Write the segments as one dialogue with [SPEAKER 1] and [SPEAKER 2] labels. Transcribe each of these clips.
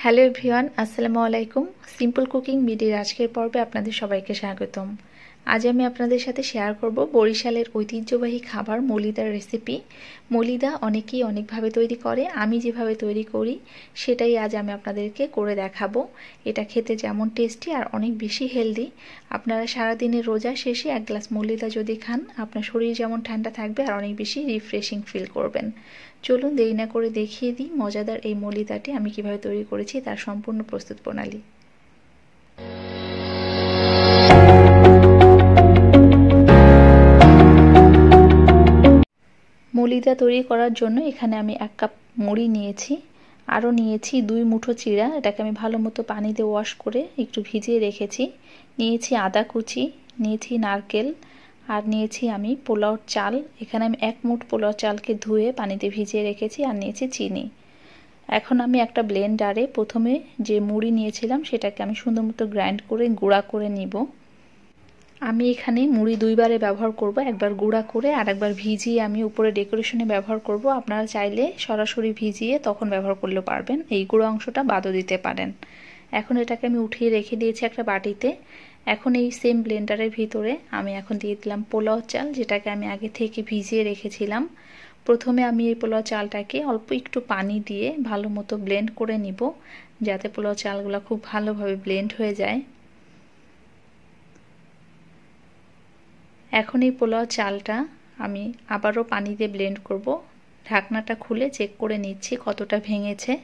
[SPEAKER 1] Hello everyone, আসসালামু আলাইকুম। Simple cooking ভিডিওর আজকের পর্বে আপনাদের সবাইকে স্বাগতম। আজ আমি আপনাদের সাথে শেয়ার করব বরিশালের ঐতিহ্যবাহী খাবার মলিদার রেসিপি। মলিদা অনেকেই অনেকভাবে তৈরি করে, আমি যেভাবে তৈরি করি সেটাই আজ আমি আপনাদেরকে করে দেখাবো। এটা খেতে যেমন টেস্টি আর অনেক বেশি হেলদি। আপনারা সারাদিনের রোজা শেষে এক গ্লাস মলিদা যদি খান, আপনার শরীর যেমন ঠান্ডা থাকবে আর অনেক বেশি রিফ্রেশিং ফিল করবেন। চলুন দেরি না করে দেখিয়ে দিই মজাদার এই মলিদাটি আমি কিভাবে তৈরি করেছি, তার সম্পূর্ণ প্রস্তুত প্রণালী। মলিদা তৈরি করার জন্য এখানে আমি 1 কাপ মুড়ি নিয়েছি, আরও নিয়েছি 2 মুঠো চিড়া। এটাকে আমি ভালো মতো পানিতে ওয়াশ করে একটু ভিজিয়ে রেখেছি। নিয়েছি আদা কুচি, নিয়েছি নারকেল, আর নিয়েছি আমি পোলাওর চাল। এখানে আমি 1 মুঠ পোলাও চালকে ধুয়ে পানিতে ভিজিয়ে রেখেছি, আর নিয়েছি চিনি। এখন আমি একটা ব্লেন্ডারে প্রথমে যে মুড়ি নিয়েছিলাম সেটাকে আমি সুন্দর মতো গ্রাইন্ড করে গুঁড়া করে নিব। আমি এখানে মুড়ি 2 বারে ব্যবহার করব, একবার গুঁড়া করে আর একবার ভিজিয়ে আমি উপরে ডেকোরেশনে ব্যবহার করব। আপনারা চাইলে সরাসরি ভিজিয়ে তখন ব্যবহার করলেও পারবেন, এই গুঁড়ো অংশটা বাদও দিতে পারেন। এখন এটাকে আমি উঠিয়ে রেখে দিয়েছি একটা বাটিতে। এখন এই সেম ব্লেন্ডারের ভিতরে আমি এখন দিয়ে দিলাম পোলাও চাল, যেটাকে আমি আগে থেকে ভিজিয়ে রেখেছিলাম। প্রথমে আমি এই পোলাও চালটাকে অল্প একটু পানি দিয়ে ভালো মতো ব্লেন্ড করে নিব, যাতে পোলাও চালগুলো খুব ভালোভাবে ব্লেন্ড হয়ে যায়। এখন এই পোলাও চালটা আমি আবারও পানি দিয়ে ব্লেন্ড করব। ঢাকনাটা খুলে চেক করে নিচ্ছি কতটা ভেঙেছে।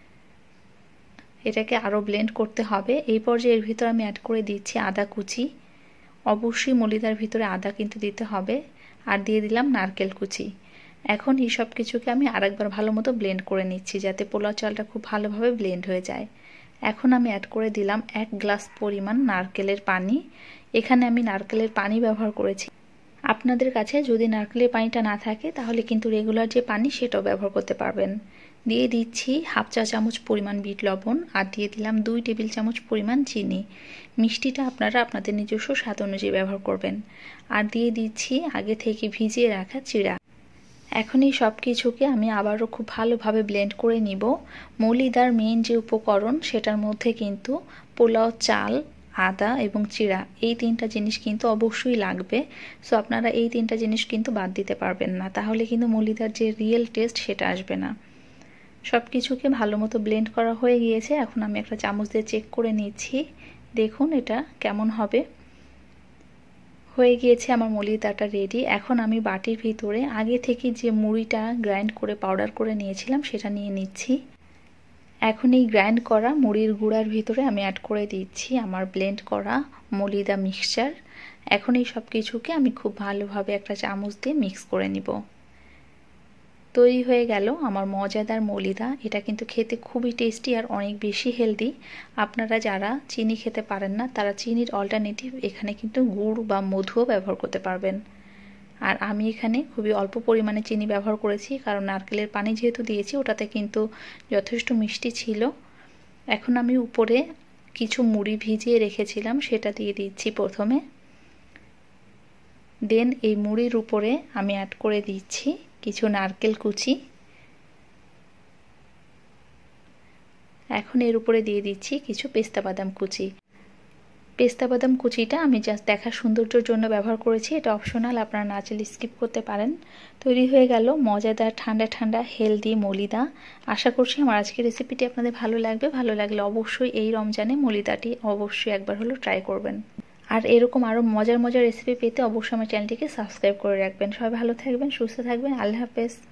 [SPEAKER 1] এটাকে আরও ব্লেন্ড করতে হবে। এই পর্যায়ে এর ভিতর আমি অ্যাড করে দিচ্ছি আদা কুচি। অবশ্যই মলিদার ভিতরে আদা কিন্তু দিতে হবে। আর দিয়ে দিলাম নারকেল কুচি। এখন এই সব কিছুকে আমি আরেকবার ভালো মতো ব্লেন্ড করে নিচ্ছি, যাতে পোলাও চালটা খুব ভালোভাবে ব্লেন্ড হয়ে যায়। এখন আমি অ্যাড করে দিলাম 1 গ্লাস পরিমাণ নারকেলের পানি। এখানে আমি নারকেলের পানি ব্যবহার করেছি। আপনাদের কাছে যদি নারকেলের পানিটা না থাকে তাহলে কিন্তু রেগুলার যে পানি সেটাও ব্যবহার করতে পারবেন। দিয়ে দিচ্ছি 1/2 চা চামচ পরিমাণ বিট লবণ, আর দিয়ে দিলাম 2 টেবিল চামচ পরিমাণ চিনি। মিষ্টিটা আপনারা আপনাদের নিজস্ব স্বাদ অনুযায়ী ব্যবহার করবেন। আর দিয়ে দিচ্ছি আগে থেকে ভিজিয়ে রাখা চিড়া। এখন এই সব কিছুকে আমি আবারও খুব ভালোভাবে ব্লেন্ড করে নিব। মলিদার মেইন যে উপকরণ সেটার মধ্যে কিন্তু পোলাও চাল, আদা এবং চিড়া, এই 3টা জিনিস কিন্তু অবশ্যই লাগবে। সো আপনারা এই 3টা জিনিস কিন্তু বাদ দিতে পারবেন না, তাহলে কিন্তু মলিদার যে রিয়েল টেস্ট সেটা আসবে না। সব কিছুকে ভালো মতো ব্লেন্ড করা হয়ে গিয়েছে। এখন আমি একটা চামচ দিয়ে চেক করে নিচ্ছি, দেখুন এটা কেমন হবে। হয়ে গিয়েছে আমার মলিদাটা রেডি। এখন আমি বাটির ভিতরে আগে থেকে যে মুড়িটা গ্রাইন্ড করে পাউডার করে নিয়েছিলাম সেটা নিয়ে নিচ্ছি। এখন এই গ্রাইন্ড করা মুড়ির গুঁড়ার ভিতরে আমি অ্যাড করে দিচ্ছি আমার ব্লেন্ড করা মলিদা মিক্সচার। এখন এই সব কিছুকে আমি খুব ভালোভাবে একটা চামচ দিয়ে মিক্স করে নিব। তৈরি হয়ে গেল আমার মজাদার মলিদা। এটা কিন্তু খেতে খুবই টেস্টি আর অনেক বেশি হেলদি। আপনারা যারা চিনি খেতে পারেন না তারা চিনির অল্টারনেটিভ এখানে কিন্তু গুড় বা মধুও ব্যবহার করতে পারবেন। আর আমি এখানে খুবই অল্প পরিমাণে চিনি ব্যবহার করেছি, কারণ নারকেলের পানি যেহেতু দিয়েছি ওটাতে কিন্তু যথেষ্ট মিষ্টি ছিল। এখন আমি উপরে কিছু মুড়ি ভিজিয়ে রেখেছিলাম সেটা দিয়ে দিচ্ছি প্রথমে। দেন এই মুড়ির উপরে আমি অ্যাড করে দিচ্ছি কিছু নারকেল কুচি। এখন এর উপরে দিয়ে দিচ্ছি কিছু পেস্তা বাদাম কুচি। পেস্তা বাদাম কুচিটা আমি জাস্ট দেখার সৌন্দর্যের জন্য ব্যবহার করেছি, এটা অপশনাল, আপনারা না চাইলে স্কিপ করতে পারেন। তৈরি হয়ে গেল মজাদার ঠান্ডা ঠান্ডা হেলদি মলিদা। আশা করছি আমার আজকের রেসিপিটি আপনাদের ভালো লাগবে। ভালো লাগলে অবশ্যই এই রমজানে মলিদাটি অবশ্যই একবার হলেও ট্রাই করবেন। আর এরকম আরও মজার মজার রেসিপি পেতে অবশ্যই আমার চ্যানেলটিকে সাবস্ক্রাইব করে রাখবেন। সবাই ভালো থাকবেন, সুস্থ থাকবেন। আল্লাহ হাফেজ।